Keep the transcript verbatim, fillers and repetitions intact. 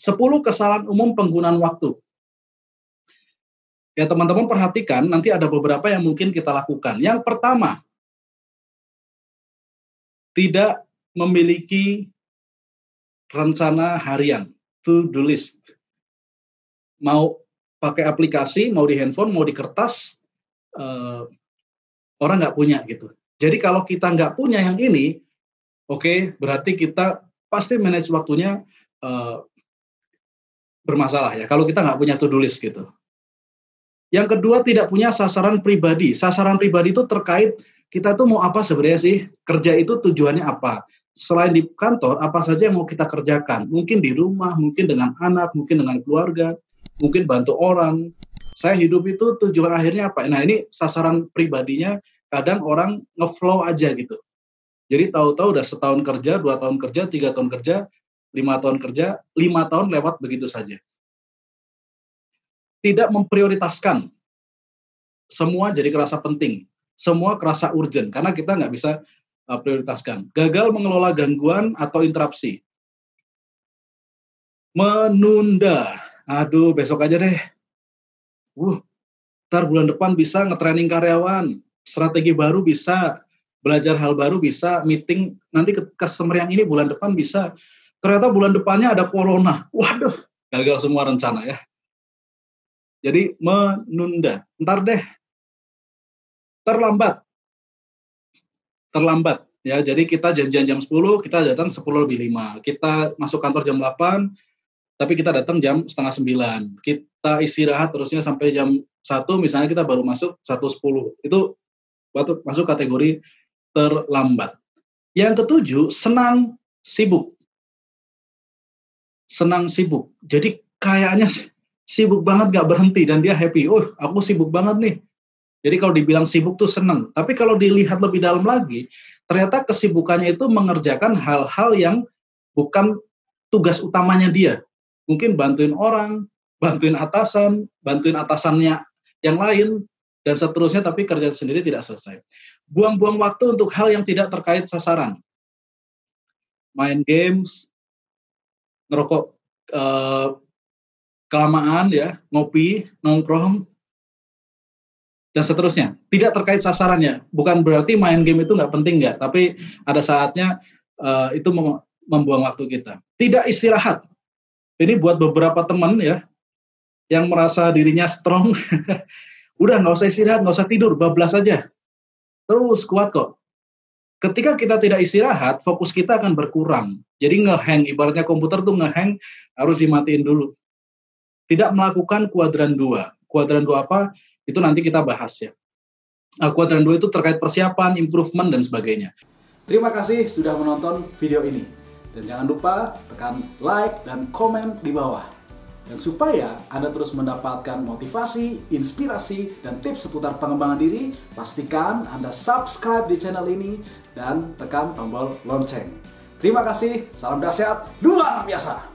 sepuluh kesalahan umum penggunaan waktu. Ya teman-teman perhatikan, nanti ada beberapa yang mungkin kita lakukan. Yang pertama, tidak memiliki rencana harian, to-do list. Mau pakai aplikasi, mau di handphone, mau di kertas, eh, orang nggak punya gitu. Jadi kalau kita nggak punya yang ini, oke, okay, berarti kita pasti manage waktunya eh, bermasalah ya, kalau kita nggak punya to-do list gitu. Yang kedua, tidak punya sasaran pribadi. Sasaran pribadi itu terkait kita tuh mau apa sebenarnya sih? Kerja itu tujuannya apa? Selain di kantor, apa saja yang mau kita kerjakan? Mungkin di rumah, mungkin dengan anak, mungkin dengan keluarga, mungkin bantu orang. Saya hidup itu tujuan akhirnya apa? Nah ini sasaran pribadinya kadang orang ngeflow aja gitu. Jadi tahu-tahu udah setahun kerja, dua tahun kerja, tiga tahun kerja, lima tahun kerja, lima tahun lewat begitu saja. Tidak memprioritaskan, semua jadi kerasa penting, semua kerasa urgent, karena kita nggak bisa uh, prioritaskan. Gagal mengelola gangguan atau interupsi. Menunda, aduh besok aja deh. Wuh, ntar bulan depan bisa nge-training karyawan, strategi baru bisa, belajar hal baru bisa, meeting nanti ke customer yang ini bulan depan bisa. Ternyata bulan depannya ada corona, waduh, gagal semua rencana ya. Jadi menunda, ntar deh, terlambat, terlambat ya. Jadi kita janjian jam sepuluh, kita datang sepuluh lebih lima. Kita masuk kantor jam delapan, tapi kita datang jam setengah sembilan. Kita istirahat terusnya sampai jam satu, misalnya kita baru masuk satu sepuluh. Itu waktu masuk kategori terlambat. Yang ketujuh, senang sibuk. Senang sibuk. Jadi kayaknya sibuk banget gak berhenti dan dia happy. Oh, aku sibuk banget nih. Jadi kalau dibilang sibuk tuh seneng. Tapi kalau dilihat lebih dalam lagi, ternyata kesibukannya itu mengerjakan hal-hal yang bukan tugas utamanya dia. Mungkin bantuin orang, bantuin atasan, bantuin atasannya yang lain, dan seterusnya, tapi kerjaan sendiri tidak selesai. Buang-buang waktu untuk hal yang tidak terkait sasaran. Main games, ngerokok, eh, kelamaan ya, ngopi, nongkrong, dan seterusnya. Tidak terkait sasarannya. Bukan berarti main game itu nggak penting nggak, tapi ada saatnya uh, itu mem membuang waktu kita. Tidak istirahat. Ini buat beberapa teman ya, yang merasa dirinya strong, udah nggak usah istirahat, nggak usah tidur, bablas aja. Terus kuat kok. Ketika kita tidak istirahat, fokus kita akan berkurang. Jadi ngehang, ibaratnya komputer tuh ngehang, harus dimatiin dulu. Tidak melakukan kuadran dua. Kuadran dua apa? Itu nanti kita bahas ya. Nah, kuadran dua itu terkait persiapan, improvement, dan sebagainya. Terima kasih sudah menonton video ini. Dan jangan lupa tekan like dan komen di bawah. Dan supaya Anda terus mendapatkan motivasi, inspirasi, dan tips seputar pengembangan diri, pastikan Anda subscribe di channel ini dan tekan tombol lonceng. Terima kasih, salam dahsyat luar biasa.